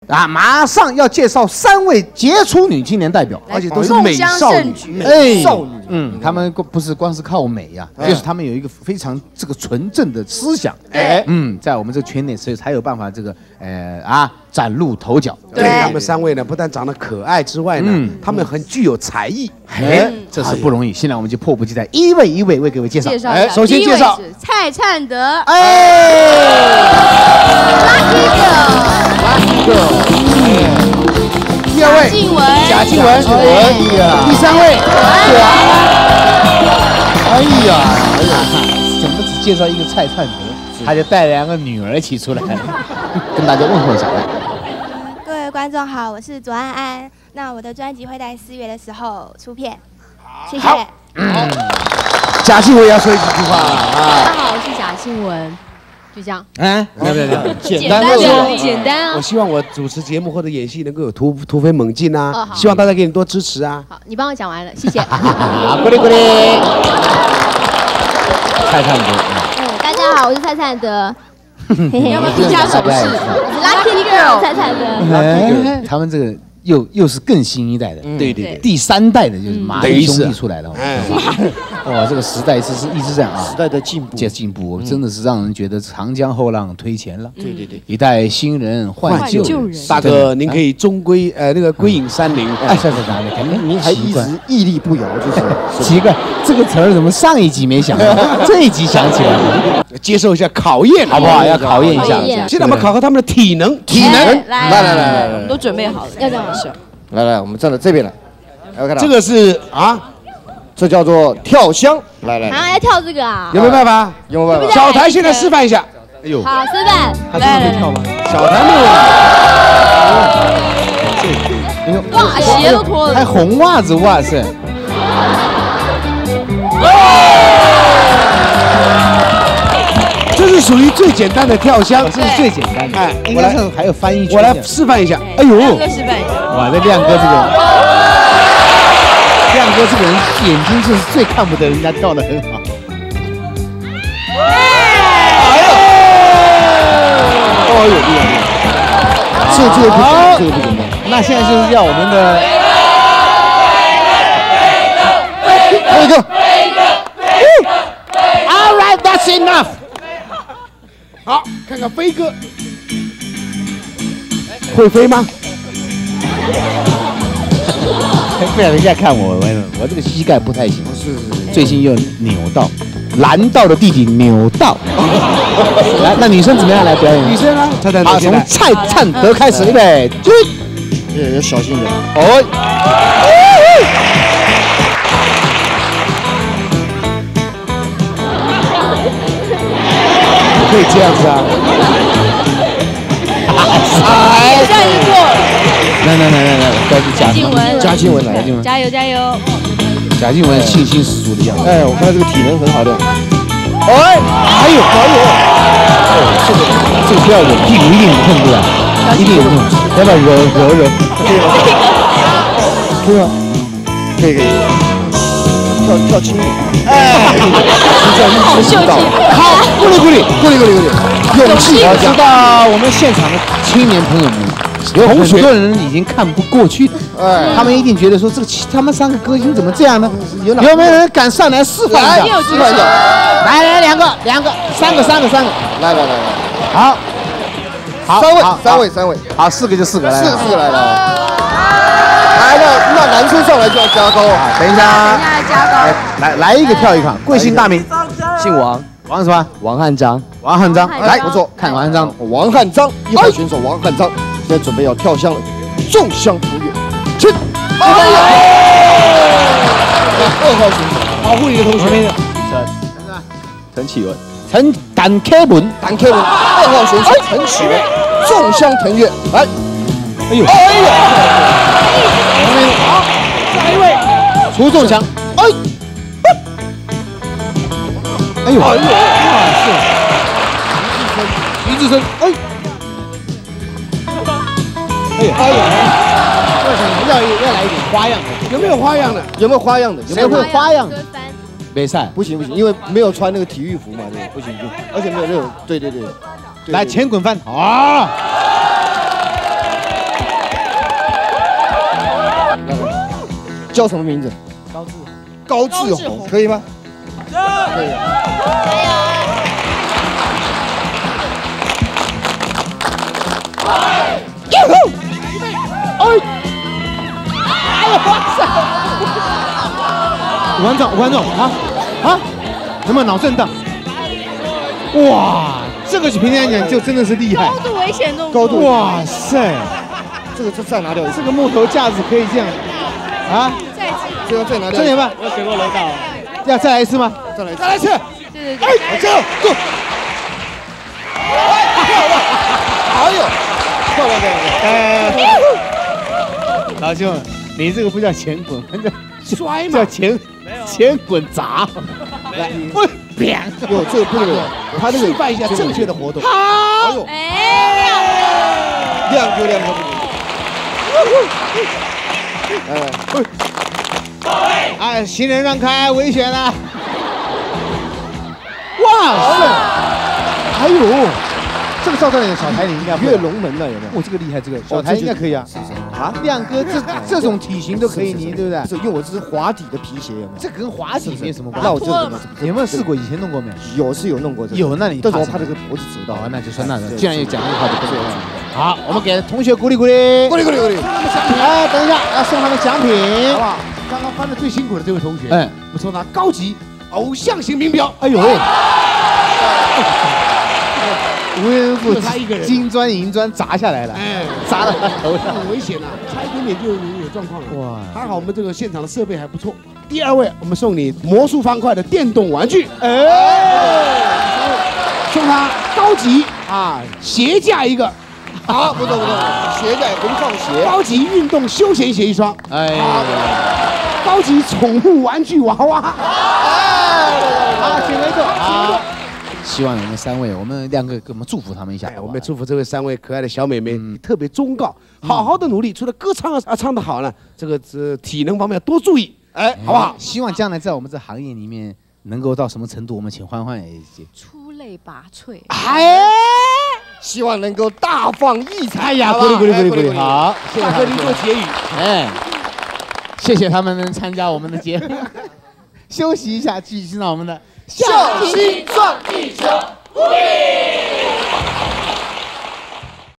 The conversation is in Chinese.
啊，马上要介绍3位杰出女青年代表， 而且都是美少女， 美少女。他们不是光是靠美呀，就是他们有一个非常这个纯正的思想。在我们这个圈内，所以才有办法这个崭露头角。 对，他们3位呢，不但长得可爱之外呢，他们很具有才艺。 这是不容易。现在我们就迫不及待，一位一位为各位介绍。 首先介绍蔡灿德。 Lucky Girl。第2位贾静雯。第3位怎么只介绍一个蔡灿德，他就带2个女儿一起出来，跟大家问候一下。 各位观众好，我是左安安。那我的专辑会在4月的时候出片，谢谢。 贾静雯也要说几句话了啊！ 大家好，我是贾静雯。就这样。 简单说，简单啊！我希望我主持节目或者演戏能够有突飞猛进啊！希望大家给你多支持啊！ 好，你帮我讲完了，谢谢。 鼓励鼓励。蔡灿德。 大家好，我是蔡灿德。 你要不要评价手势？ 我是 Lucky Girl 蔡灿德。 他们这个。又是更新一代的， 对， 第3代的就是马云兄弟出来了。哇，这个时代是一直这样啊， 时代的进步， 真的是让人觉得长江后浪推前浪。 对， 一代新人换旧人。 大哥，您可以归隐山林。 您还一直屹立不摇，就是奇怪，这个词儿怎么上一集没想到，这一集想起来了？ 接受一下考验，好不好？要考验一下。现在我们考核他们的体能。 来，我们都准备好了，要这样的事。 来，我们站到这边来。 这个是这叫做跳箱。来， 要跳这个啊？ 有没有办法？ 有没有办法？ 小台现在示范一下。 哎呦，好，示范。 他真的会跳吗？ 小台没有问题。 哇，鞋都脱了， 还红袜子，哇塞！ 这是属于最简单的跳箱， 这是最简单的。应该是还有翻译圈。 我来示范一下。哎呦， 亮哥示范一下。 哇，这亮哥这个人眼睛就是最看不得人家跳得很好。 有厉害！这个不简单。 那现在就是要我们的飞哥。 All right, that's enough。 好，看看飞哥会飞吗？ 不小心在看我这个膝盖不太行， 是， 最近又扭到，蓝道的弟弟扭到。来，那女生怎么样来表演？ 女生呢？ 好，从蔡灿德开始，预备， 要小心点。 不可以这样子啊！ 这样就过了。 来，贾静雯来， 加油！ 贾静雯信心十足的样子。 我看这个体能很好的。 还有，这个不要忍，屁股一定有痛，对吧？一定有痛，要不要揉？ 可以吗？可以。跳轻一点。 好秀气。 好，鼓励，勇气。我知道我们现场的青年朋友们，有很多人已经看不过去了，他们一定觉得说他们3个歌星怎么这样呢？有没有人敢上来示范一下？ 示范一下。 来，两个，3个。 来， 好 ，3位， 好，4个就4个来。 4个来了。那男生上来就要加高啊！ 等一下， 加高。 来一个跳一看，贵姓大名？ 姓王， 王什么？ 王汉章。 来，不错，看王汉章。 王汉章，1号选手王汉章，现在准备要跳箱了，纵箱投跃，去！2号选手， 保护你的同学。 陈启文， 陈凯文 ，2号选手陈启文，纵箱腾跃，来， 好，下一位，出重枪，哇塞，徐志胜，为什么要来一点花样的？ 有没有花样的？ 有没有花样的？ 谁会花样的？没赛， 不行，因为没有穿那个体育服嘛，对，不行，而且没有那种，对， 来前滚翻啊！ 叫什么名字？高志宏，可以吗？可以。 5观众啊！有没有脑震荡？哇，这个平常来讲就真的是厉害。 高度危险动作。高度， 哇塞！ 这个再拿掉一次。 这个木头架子可以这样啊？ 这个再拿掉。 这怎么办？ 我水过楼道。 要再来一次吗？ 再来一次。 对。 哎，这样 ，Go！ 哎呦，漂亮！ 老兄，你这个不叫前滚，叫摔嘛， 叫前滚砸。来，我啪！ 哟，这个不能， 他这个示范一下正确的活动。 好， 亮哥。 哎，行人让开，危险了！哇塞！还有。这个赵教练小台你应该跃龙门了有没有？ 我这个厉害，这个小台应该可以啊。 是不是？ 啊，亮哥这种体型都可以，你对不对？ 不是，因为我这是滑底的皮鞋，有没有？ 这跟滑底没什么关系。 那我这个有没有试过？以前弄过没？ 有弄过这个。 有，那你但是我怕这个脖子折到。 那就算那既然有讲这个话就不是。好，我们给同学鼓励。哎，等一下，要送他们奖品， 好不好？刚刚翻的最辛苦的这位同学， 哎， 我送他高级偶像型名表。 哎呦。无缘无故，金砖银砖砸下来了，哎，砸到他头上， 很危险啊！差一点点就有状况了。哇，还好我们这个现场的设备还不错。第2位，我们送你魔术方块的电动玩具，送他高级鞋架一个， 好，不错，鞋架也可以放鞋， 高级运动休闲鞋一双， 哎， 高级宠物玩具娃娃， 好，请回座，好。希望我们3位，我们亮哥给我们祝福他们一下。 我们祝福这位3位可爱的小美眉，特别忠告，好好的努力。除了歌唱唱得好呢，这个体能方面要多注意，哎，好不好？ 希望将来在我们这行业里面能够到什么程度，我们请欢也出类拔萃。 哎， 希望能够大放异彩。 哎呀，鼓励，好，谢谢大哥您做结语。 哎，谢谢他们能参加我们的节目。休息一下，继续欣赏我们的。 笑星撞地球，无敌。